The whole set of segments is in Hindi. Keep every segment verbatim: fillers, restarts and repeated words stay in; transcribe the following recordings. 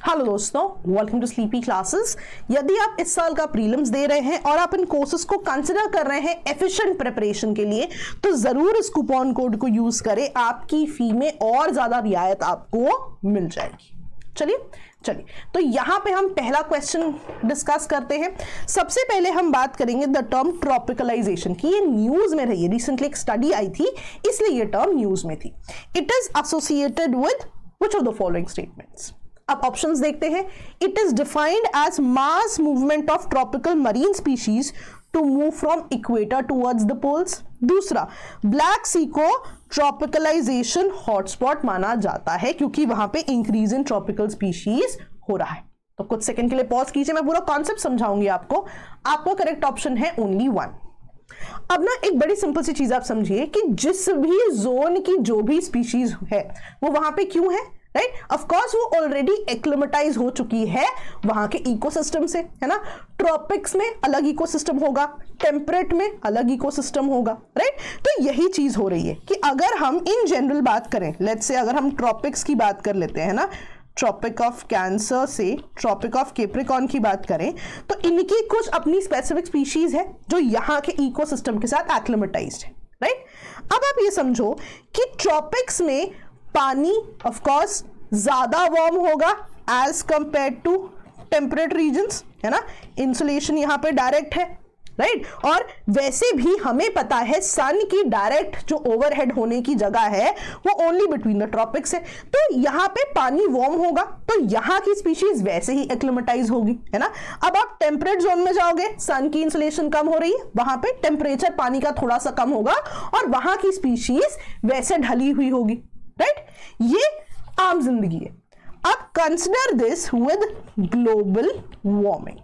हेलो दोस्तों, वेलकम टू स्लीपी क्लासेस। यदि आप इस साल का प्रीलिम्स दे रहे हैं और आप इन कोर्सेज को कंसिडर कर रहे हैं एफिशिएंट प्रिपरेशन के लिए, तो जरूर इस कूपन कोड को यूज करें। आपकी फी में और ज्यादा रियायत आपको मिल जाएगी। चलिए चलिए तो यहां पे हम पहला क्वेश्चन डिस्कस करते हैं। सबसे पहले हम बात करेंगे द टर्म ट्रॉपिकलाइजेशन की। ये न्यूज में रही है, रिसेंटली एक स्टडी आई थी, इसलिए ये टर्म न्यूज में थी। It is associated with which of the following statements. अब ऑप्शंस देखते हैं। It is defined as mass movement of tropical marine species to move from equator towards the poles. दूसरा, ब्लैक सी को ट्रॉपिकलाइजेशन हॉटस्पॉट माना जाता है क्योंकि वहां पे इंक्रीज इन ट्रॉपिकल स्पीशीज हो रहा है। तो कुछ सेकंड के लिए पॉज कीजिए, मैं पूरा कॉन्सेप्ट समझाऊंगी आपको। आपका करेक्ट ऑप्शन है ओनली वन। अब ना एक बड़ी सिंपल सी चीज आप समझिए कि जिस भी जोन की जो भी स्पीशीज है वो वहां पे क्यों है, राइट। ऑफ कोर्स वो ऑलरेडी एक्लिमेटाइज हो चुकी है वहां के इकोसिस्टम से, है ना। ट्रॉपिक्स में अलग इकोसिस्टम होगा, टेम्परेट में अलग इकोसिस्टम होगा, राइट। तो यही चीज हो रही है कि अगर हम इन जनरल बात करें, लेट्स से अगर हम ट्रॉपिक्स की बात कर लेते हैं ना, ट्रॉपिक ऑफ कैंसर से ट्रॉपिक ऑफ कैप्रिकॉर्न की बात करें, तो इनकी कुछ अपनी स्पेसिफिक स्पीशीज है जो यहाँ के इकोसिस्टम के साथ एक्लिमेटाइज्ड है, राइट। अब आप ये समझो कि ट्रॉपिक्स में पानी ऑफ कोर्स ज्यादा वार्म होगा as compare to temperate regions, है ना। इंसुलेशन यहां पे डायरेक्ट है, राइट। और वैसे भी हमें पता है सन की डायरेक्ट जो ओवरहेड होने की जगह है वो ओनली बिटवीन द ट्रॉपिक्स है। तो यहां पे पानी वार्म होगा तो यहां की स्पीशीज वैसे ही एक्लिमेटाइज होगी, है ना। अब आप टेम्परेट जोन में जाओगे, सन की इंसुलेशन कम हो रही है, वहां पे टेम्परेचर पानी का थोड़ा सा कम होगा और वहां की स्पीशीज वैसे ढली हुई होगी, राइट। ये आम जिंदगी है। अब consider this with global warming,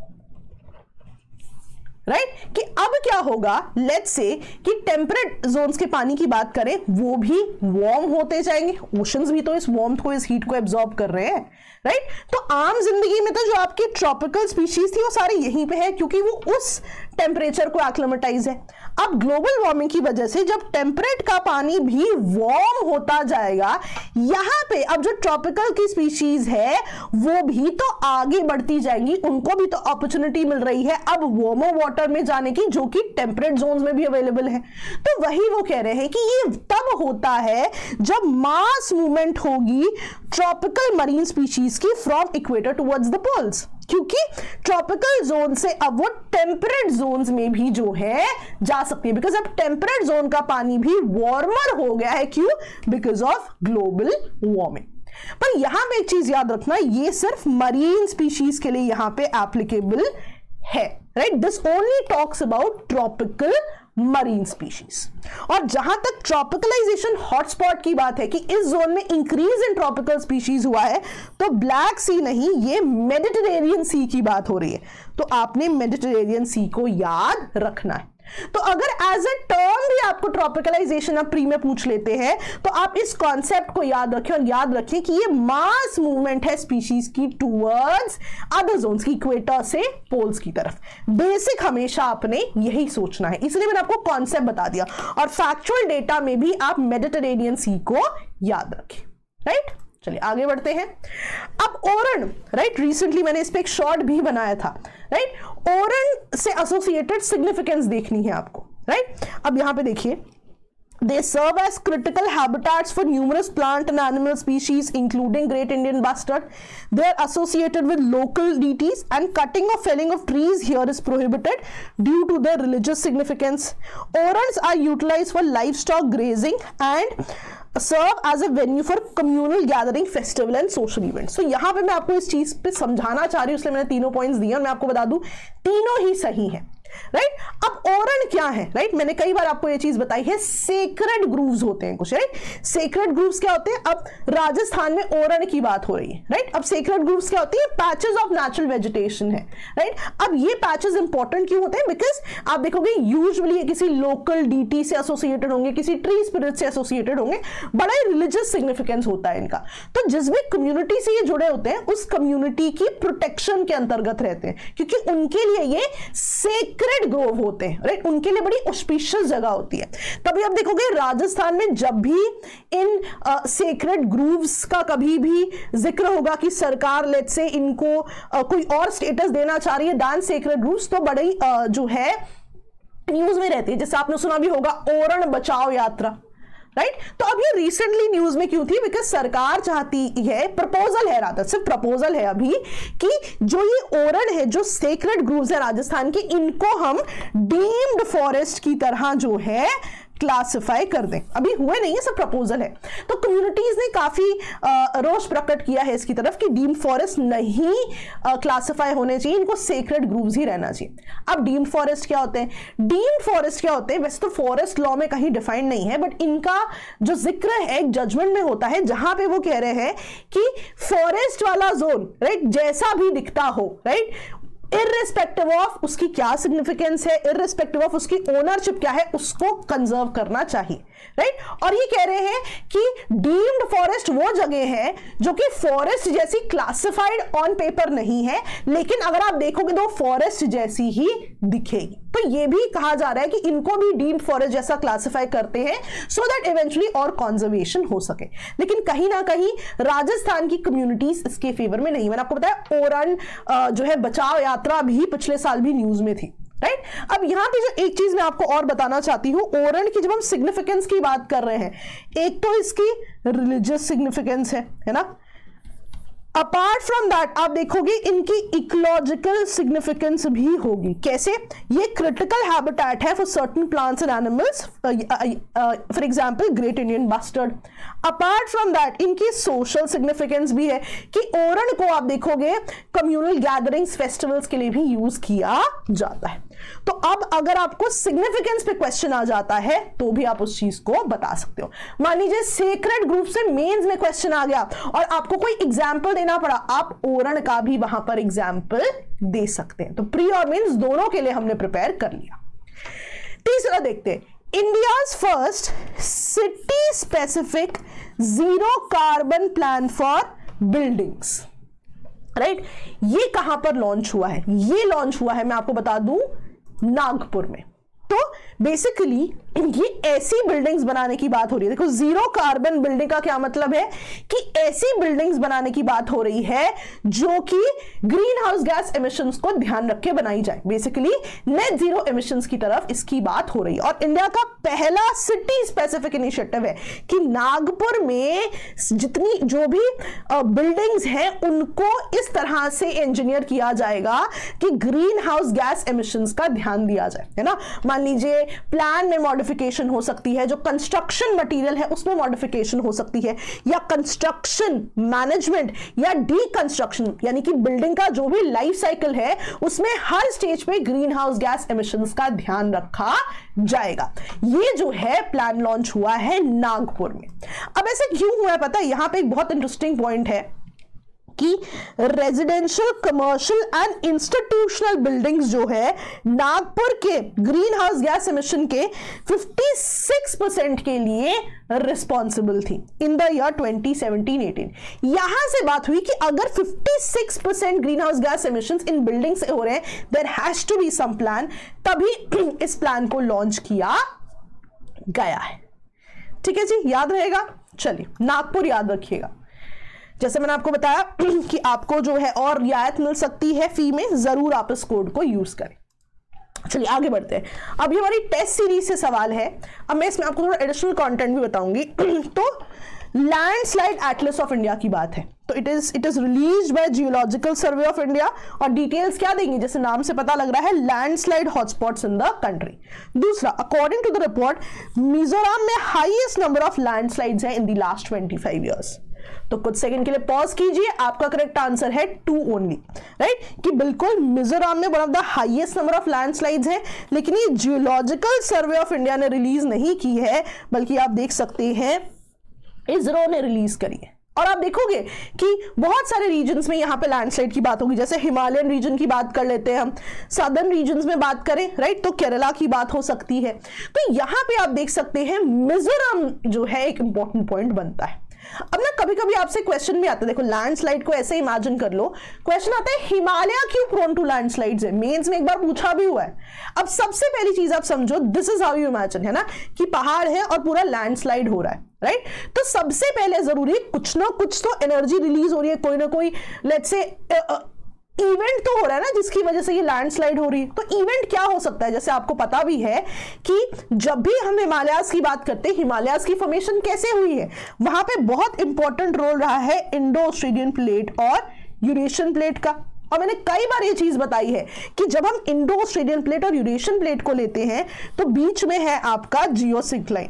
right, कि अब क्या होगा। लेट्स से कि टेम्परेट जोन्स के पानी की बात करें, वो भी वार्म होते जाएंगे। ओशंस भी तो इस वार्मथ को, इस हीट को एब्जॉर्ब कर रहे हैं, राइट। तो आम जिंदगी में तो जो आपकी ट्रॉपिकल स्पीशीज थी वो सारी यहीं पे है क्योंकि वो उस टेम्परेचर को एक्लिमेटाइज है। अब ग्लोबल वार्मिंग की वजह से जब टेम्परेट का पानी भी वार्म होता जाएगा, यहां पे अब जो ट्रॉपिकल की स्पीशीज है वो भी तो आगे बढ़ती जाएंगी, उनको भी तो अपॉर्चुनिटी मिल रही है अब वार्मर वाटर में जाने की, जो कि टेम्परेट जोन्स में भी अवेलेबल है। तो वही वो कह रहे हैं कि ये तब होता है जब मास मूवमेंट होगी ट्रॉपिकल मरीन स्पीशीज की from equator towards the poles, क्योंकि ट्रॉपिकल जोन से अब वो टेम्परेट जोन्स में भी जो है जा सकती है, बिकॉज अब टेम्परेट जोन का पानी भी वार्मर हो गया है। क्यों? Because of global warming. पर यहां पे एक चीज याद रखना, ये सिर्फ मरीन स्पीशीज के लिए यहां पे एप्लीकेबल है, right. This only talks about tropical marine species. और जहां तक ट्रॉपिकलाइजेशन हॉटस्पॉट की बात है कि इस जोन में इंक्रीज इन ट्रॉपिकल स्पीशीज हुआ है, तो ब्लैक सी नहीं, ये मेडिटेरेनियन सी की बात हो रही है। तो आपने मेडिटेरेनियन सी को याद रखना है। तो अगर एज ए टर्म भी आपको ट्रॉपिकलाइजेशन आप प्री में पूछ लेते हैं तो आप इस कॉन्सेप्ट को याद रखें और याद रखें कि ये मास मूवमेंट है स्पीशीज की टूवर्ड्स अदर जोन्स की, इक्वेटर से पोल्स की तरफ। बेसिक हमेशा आपने यही सोचना है, इसलिए मैंने आपको कॉन्सेप्ट बता दिया। और फैक्चुअल डेटा में भी आप मेडिटेरेनियन सी को याद रखें, राइट। चलिए आगे बढ़ते हैं। अब ओरन, राइट, रिसेंटली मैंने इस पे एक शॉर्ट भी बनाया था, राइट। ओरन से एसोसिएटेड सिग्निफिकेंस देखनी है आपको, राइट। अब यहां पे देखिए, they serve as critical habitats for numerous plant and animal species including great Indian bustard. They are associated with local deities and cutting or felling of trees here is prohibited due to their religious significance. Orans are utilized for livestock grazing and serve as a venue for communal gathering, festival and social events. So यहाँ पे मैं आपको इस चीज पे समझाना चाह रही हूँ, इसलिए मैंने तीनों पॉइंट्स दिए और मैं आपको बता दूं तीनों ही सही है, राइट। अब ओरन क्या है, राइट। मैंने कई बार आपको ये चीज बताई है, सेक्रेड ग्रूव्स होते हैं कुछ, राइट। सेक्रेड ग्रूव्स क्या होते हैं? अब राजस्थान में ओरन की बात हो रही है, राइट। अब सेक्रेड ग्रूव्स क्या होती है? पैचेस ऑफ नेचुरल वेजिटेशन है, राइट। अब ये पैचेस इंपॉर्टेंट क्यों होते हैं? बिकॉज आप देखोगे यूजुअली ये किसी लोकल डीटी से एसोसिएटेड होंगे, किसी ट्री स्पिरिट से एसोसिएटेड होंगे, बड़ा ही रिलीजियस सिग्निफिकेंस होता है इनका। तो जिस भी कम्युनिटी से ये जुड़े होते हैं उस कम्युनिटी की प्रोटेक्शन के अंतर्गत रहते हैं, क्योंकि उनके लिए ये सेक्रेड ग्रोव होते हैं। राइट, उनके लिए बड़ी ऑस्पिशियस जगह होती है। तभी आप देखोगे राजस्थान में जब भी इन सेक्रेड ग्रूव्स का कभी भी जिक्र होगा कि सरकार लेट्स से इनको uh, कोई और स्टेटस देना चाह रही है दैन सेक्रेड ग्रूव्स, तो बड़ी uh, जो है न्यूज में रहती है। जैसे आपने सुना भी होगा ओरण बचाओ यात्रा, राइट right? तो अब ये रिसेंटली न्यूज में क्यों थी? बिकॉज सरकार चाहती है, प्रपोजल है, राधा सिर्फ प्रपोजल है अभी, कि जो ये ओरण है, जो सेक्रेड ग्रूव्स है राजस्थान के, इनको हम डीम्ड फॉरेस्ट की तरह जो है क्लासिफाई कर दें। अभी हुए नहीं है, सब प्रपोजल है। तो कम्युनिटीज ने काफी रोष प्रकट किया है इसकी तरफ कि डीम्ड फॉरेस्ट नहीं क्लासिफाई होने चाहिए, इनको सेक्रेड ग्रूव्स ही रहना चाहिए। अब डीम्ड फॉरेस्ट क्या होते हैं? डीम्ड फॉरेस्ट क्या होते हैं? वैसे तो फॉरेस्ट लॉ में कहीं डिफाइंड नहीं है, बट इनका जो जिक्र है एक जजमेंट में होता है जहां पे वो कह रहे हैं कि फॉरेस्ट वाला जोन, राइट, जैसा भी दिखता हो, राइट, इर्रेस्पेक्टिव ऑफ उसकी क्या सिग्निफिकेंस है, इर्रेस्पेक्टिव ऑफ उसकी ओनरशिप क्या है, उसको कंजर्व करना चाहिए, राइट। और ये कह रहे हैं कि डीम्ड फॉरेस्ट वो जगह है जो कि फॉरेस्ट जैसी क्लासिफाइड ऑन पेपर नहीं है, लेकिन अगर आप देखोगे तो फॉरेस्ट जैसी ही दिखेगी। तो ये भी कहा जा रहा है कि इनको भी डीम्ड फॉरेस्ट जैसा क्लासिफाई करते हैं सो दैट इवेंचुअली और कंजर्वेशन हो सके। लेकिन कहीं ना कहीं राजस्थान की कम्युनिटीज इसके फेवर में नहीं। मैंने आपको बताया ओरण जो है बचाओ यात्रा भी पिछले साल भी न्यूज में थी, राइट right? अब यहां पे जो एक चीज मैं आपको और बताना चाहती हूं, ओरण की जब हम सिग्निफिकेंस की बात कर रहे हैं, एक तो इसकी रिलीजियस सिग्निफिकेंस है है ना, अपार्ट फ्रॉम दैट आप देखोगे इनकी इकोलॉजिकल सिग्निफिकेंस भी होगी। कैसे? ये क्रिटिकल हैबिटेट है for certain plants and animals, for example great Indian bustard. Apart from that इनकी सोशल सिग्निफिकेंस भी है कि ओरण को आप देखोगे कम्युनल गैदरिंग्स, फेस्टिवल्स के लिए भी यूज किया जाता है। तो अब अगर आपको सिग्निफिकेंस पे क्वेश्चन आ जाता है तो भी आप उस चीज को बता सकते हो। मान लीजिए सेक्रेड ग्रुप से मेंस में क्वेश्चन आ गया और आपको कोई एग्जाम्पल देना पड़ा, आप ओरण का भी वहां पर एग्जाम्पल दे सकते हैं। तो प्री और मेंस दोनों के लिए हमने प्रिपेयर कर लिया। तीसरा देखते हैं, India's first city specific zero carbon plan for buildings, right. ये कहां पर लॉन्च हुआ है? ये लॉन्च हुआ है, मैं आपको बता दूं, नागपुर में। तो बेसिकली ये ऐसी बिल्डिंग्स बनाने की बात हो रही है। देखो, जीरो कार्बन बिल्डिंग का क्या मतलब है कि ऐसी बिल्डिंग्स बनाने की बात हो रही है जो कि ग्रीन हाउस गैस एमिशंस को ध्यान रख के बनाई जाए। बेसिकली नेट जीरो एमिशंस की तरफ इसकी बात हो रही है। और इंडिया का पहला सिटी स्पेसिफिक इनिशिएटिव है कि नागपुर में जितनी जो भी बिल्डिंग्स हैं उनको इस तरह से इंजीनियर किया जाएगा कि ग्रीन हाउस गैस एमिशंस का ध्यान दिया जाए, है ना। मान लीजिए प्लान में मॉडिफिकेशन हो सकती है, जो कंस्ट्रक्शन मटेरियल है उसमें मॉडिफिकेशन हो सकती है, या कंस्ट्रक्शन मैनेजमेंट या डीकंस्ट्रक्शन, यानी कि बिल्डिंग का जो भी लाइफ साइकिल है उसमें हर स्टेज पे ग्रीन हाउस गैस एमिशंस का ध्यान रखा जाएगा। ये जो है प्लान लॉन्च हुआ है नागपुर में। अब ऐसे क्यों हुआ है पता है? यहां पे एक बहुत इंटरेस्टिंग पॉइंट है कि residential, commercial and institutional buildings जो है नागपुर के ग्रीन हाउस गैस एमिशन के छप्पन परसेंट के लिए रिस्पॉन्सिबल थी in the year twenty seventeen eighteen. यहां से बात हुई कि अगर छप्पन percent green house gas emissions in building से हो रहे हैं, there has to be some plan. तभी इस प्लान को लॉन्च किया गया है। ठीक है जी, याद रहेगा। चलिए, नागपुर याद रखिएगा। जैसे मैंने आपको बताया कि आपको जो है और रियायत मिल सकती है फी में, जरूर आप इस कोड को यूज करें। चलिए आगे बढ़ते हैं। अब ये हमारी टेस्ट सीरीज से सवाल है। अब मैं इसमें आपको थोड़ा एडिशनल कंटेंट भी बताऊंगी। तो लैंडस्लाइड एटलस ऑफ इंडिया की बात है। तो it is it is released by Geological Survey of India. और डिटेल्स क्या देंगे? जैसे नाम से पता लग रहा है, landslide hotspots in the country. दूसरा, according to the report Mizoram में हाईएस्ट नंबर ऑफ लैंडस्लाइड्स है in the last twenty five years. तो कुछ सेकंड के लिए पॉज कीजिए, आपका करेक्ट आंसर है टू ओनली, राइट, कि बिल्कुल मिजोरम में one of the highest number of landslides है। लेकिन ये जियोलॉजिकल सर्वे ऑफ इंडिया ने रिलीज नहीं की है, बल्कि आप देख सकते हैं इसरो ने रिलीज करी है। और आप देखोगे कि बहुत सारे रीजन्स में यहां पे लैंडस्लाइड की बात होगी। जैसे हिमालयन रीजन की बात कर लेते हैं हम, सदर्न रीजन्स में बात करें, राइट, तो केरला की बात हो सकती है। तो यहां पे आप देख सकते हैं मिजोरम जो है एक इंपॉर्टेंट पॉइंट बनता है। अब ना कभी कभी आपसे क्वेश्चन भी आता है, देखो लैंडस्लाइड को ऐसे इमेजिन कर लो, क्वेश्चन आता है हिमालय क्यों प्रोन टू लैंडस्लाइड्स है, मेंस में एक बार पूछा भी हुआ है। अब सबसे पहली चीज आप समझो, this is how you imagine, है ना, कि पहाड़ है और पूरा लैंडस्लाइड हो रहा है, राइट right? तो सबसे पहले जरूरी कुछ ना कुछ तो एनर्जी रिलीज हो रही है, कोई ना कोई लेट्स से इवेंट तो हो रहा है ना जिसकी वजह से ये लैंडस्लाइड हो रही है। तो इवेंट क्या हो सकता है, जैसे आपको पता भी है कि जब भी हम हिमालयाज की बात करते हैं, हिमालयाज की फॉर्मेशन कैसे हुई है, वहां पे बहुत इंपॉर्टेंट रोल रहा है इंडो ऑस्ट्रेलियन प्लेट और यूरेशियन प्लेट का। और मैंने कई बार ये चीज बताई है कि जब हम इंडो ऑस्ट्रेलियन प्लेट और यूरेशियन प्लेट को लेते हैं तो बीच में है आपका जियोसिंक्लाइन,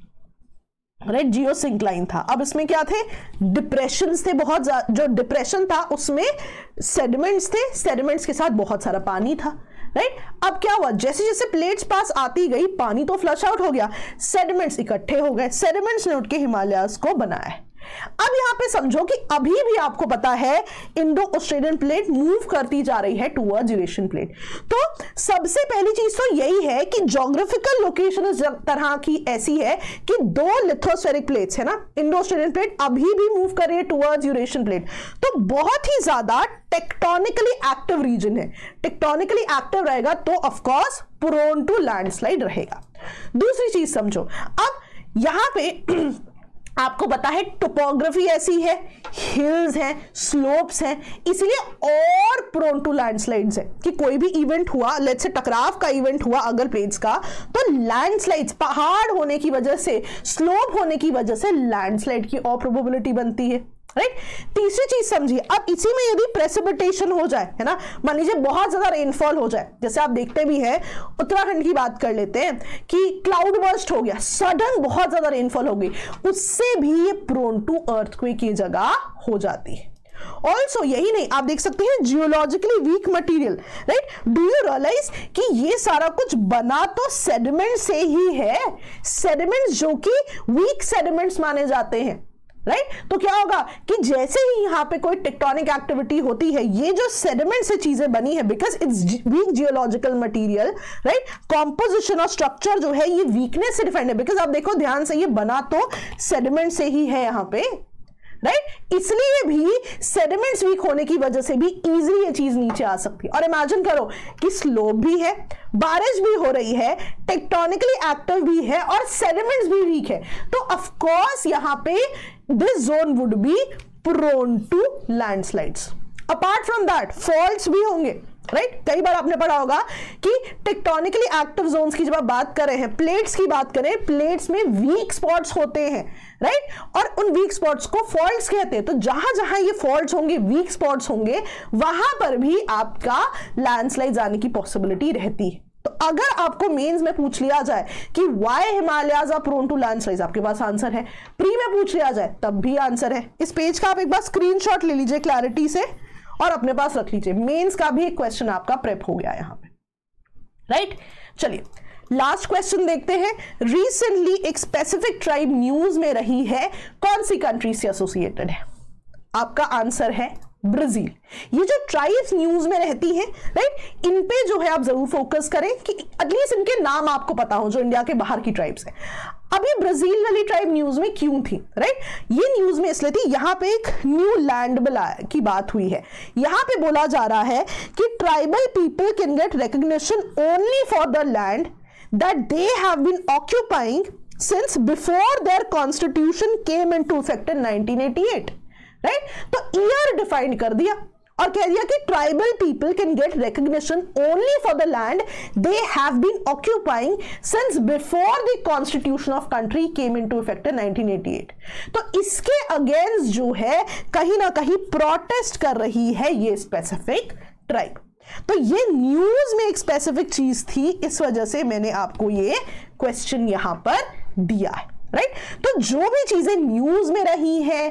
राइट, जियोसिंक्लाइन था। अब इसमें क्या थे, डिप्रेशंस थे, बहुत जो डिप्रेशन था उसमें सेडिमेंट्स थे, सेडिमेंट्स के साथ बहुत सारा पानी था, राइट। अब क्या हुआ, जैसे जैसे प्लेट्स पास आती गई पानी तो फ्लश आउट हो गया, सेडिमेंट्स इकट्ठे हो गए, सेडिमेंट्स ने उठ के हिमालयाज को बनाया। अब यहां पे समझो कि अभी भी आपको पता है इंडो ऑस्ट्रेलियन प्लेट मूव करती जा रही है टुवर्ड्स यूरेशियन प्लेट। तो सबसे पहली चीज तो यही है कि ज्योग्राफिकल लोकेशन इस तरह की ऐसी है कि दो लिथोस्फेरिक प्लेट्स है ना, इंडो ऑस्ट्रेलियन प्लेट अभी भी मूव कर रही है टुवर्ड्स यूरेशियन प्लेट। तो बहुत ही ज्यादा टेक्टोनिकली एक्टिव रीजन है, टेक्टोनिकली एक्टिव रहेगा तो of course prone to landslide रहेगा। दूसरी चीज समझो, अब यहां पे आपको पता है टोपोग्राफी ऐसी है, हिल्स हैं, स्लोप्स हैं, इसलिए और प्रोन टू लैंडस्लाइड्स है कि कोई भी इवेंट हुआ, लेट्स से टकराव का इवेंट हुआ अगर प्लेट्स का, तो लैंडस्लाइड्स, पहाड़ होने की वजह से, स्लोप होने की वजह से लैंडस्लाइड की और प्रोबेबिलिटी बनती है, राइट। तीसरी चीज समझिए, अब इसी में यदि प्रेसिपिटेशन हो जाए, है ना, मान लीजिए बहुत ज्यादा रेनफॉल हो जाए, जैसे आप देखते भी हैं उत्तराखंड की बात कर लेते हैं कि क्लाउड बर्स्ट हो गया, सडन बहुत ज्यादा रेनफॉल हो गई, उससे भी ये प्रोन टू अर्थक्वेक की जगह हो जाती है। ऑल्सो यही नहीं, आप देख सकते हैं geologically weak material, right. Do you realize कि ये सारा कुछ बना तो सेडिमेंट से ही है, सेडिमेंट्स जो कि वीक सेडिमेंट्स माने जाते हैं, राइट right? तो क्या होगा कि जैसे ही यहां पे कोई टेक्टोनिक एक्टिविटी होती है, ये जो सेडिमेंट से चीजें बनी है, because it's weak geological material, right, composition और स्ट्रक्चर जो है ये वीकनेस से डिफाइंड है, बिकॉज आप देखो ध्यान से, ये बना तो सेडिमेंट से ही है यहां पे, राइट right? इसलिए भी सेडिमेंट्स वीक होने की वजह से भी इजीली ये चीज नीचे आ सकती है। और इमेजिन करो कि स्लोप भी है, बारिश भी हो रही है, टेक्टोनिकली एक्टिव भी है और सेडिमेंट्स भी वीक है, तो ऑफ कोर्स यहां पे this zone would be prone to landslides. Apart from that faults भी होंगे, राइट right? कई बार आपने पढ़ा होगा कि टेक्टोनिकली एक्टिव जोन्स की जब आप बात कर रहे हैं, प्लेट्स की बात करें, प्लेट्स में वीक स्पॉट्स होते हैं, राइट right? और उन वीक स्पॉट्स को फॉल्ट्स कहते हैं। तो जहां जहां ये फॉल्ट्स होंगे, वीक स्पॉट्स होंगे, वहां पर भी आपका लैंडस्लाइड आने की पॉसिबिलिटी रहती है। तो अगर आपको मेंस में पूछ लिया जाए कि why Himalayas are prone to landslides, आपके पास आंसर है। प्री में पूछ लिया जाए तब भी आंसर है। इस पेज का आप एक बार स्क्रीनशॉट ले लीजिए क्लैरिटी से और अपने पास रख लीजिए, मेंस का भी एक क्वेश्चन आपका प्रेप हो गया यहां पे, राइट। चलिए लास्ट क्वेश्चन देखते हैं। रिसेंटली एक स्पेसिफिक ट्राइब न्यूज में रही है, कौन सी कंट्री से एसोसिएटेड है? आपका आंसर है ब्राजील। ये जो ट्राइब्स न्यूज में रहती हैं, राइट, इन पे जो है आप जरूर फोकस करें कि एटलीस्ट इनके नाम आपको पता हो, जो इंडिया के बाहर की ट्राइब्स है। अब ये ब्राजील वाली ट्राइब न्यूज में क्यों थी, राइट? ये न्यूज में इसलिए थी, यहां पे एक न्यू लैंड बिल की बात हुई है। यहां पे बोला जा रहा है कि tribal people can get recognition only for the land that they have been occupying since before their constitution came into effect in nineteen eighty eight, right? तो ईयर डिफाइन कर दिया और कह दिया कि tribal people can get recognition only for the land they have been occupying since before the constitution of country came into effect in nineteen eighty eight. तो इसके अगेंस्ट जो है कहीं ना कहीं प्रोटेस्ट कर रही है ये स्पेसिफिक ट्राइब। तो ये न्यूज में एक स्पेसिफिक चीज थी, इस वजह से मैंने आपको ये क्वेश्चन यहां पर दिया है, राइट right? तो जो भी चीजें न्यूज में रही हैं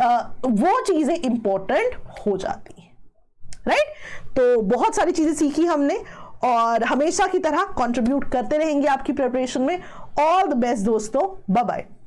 वो चीजें इंपॉर्टेंट हो जाती हैं, राइट right? तो बहुत सारी चीजें सीखी हमने और हमेशा की तरह कंट्रीब्यूट करते रहेंगे आपकी प्रिपरेशन में। ऑल द बेस्ट दोस्तों, बाय बाय।